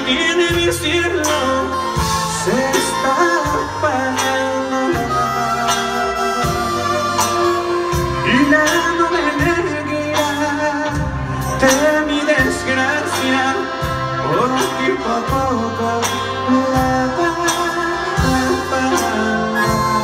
tiene mi cielo se está apagando. Y la nube negra de mi desgracia poco a poco la va apagando.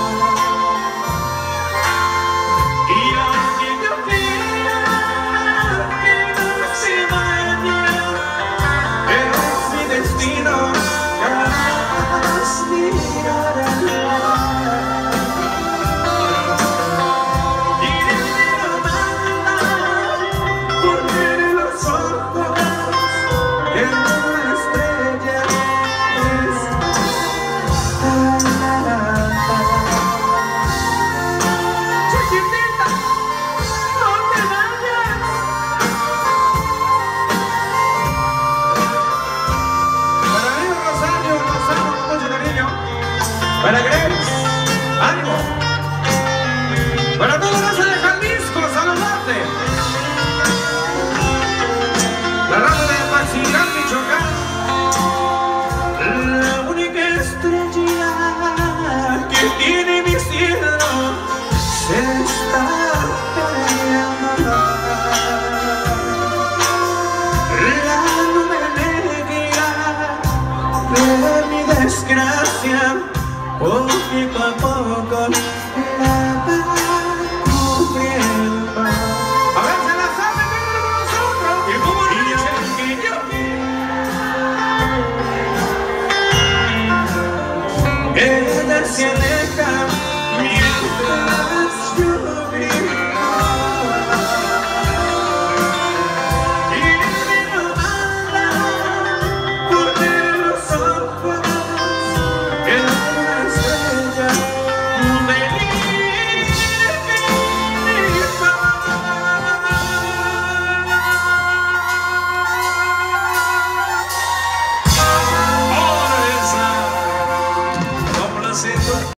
Y aunque yo quiera que no se vaya, es mi destino jamás mirará. Y desde la mano volveré los ojos en una estrella chiquitita, no te vayas. Para mí Rosario, los amo con mucho cariño. Para Grace, ánimo. Para toda la raza de Jalisco, saludarte. La raza de Paxingán, Michoacán. La única estrella que tiene mi cielo se está apagando. La nube negra de mi desgracia poco a poco la va cubriendo. A ver, se la sabe, venga con nosotros. Y como ella se aleja.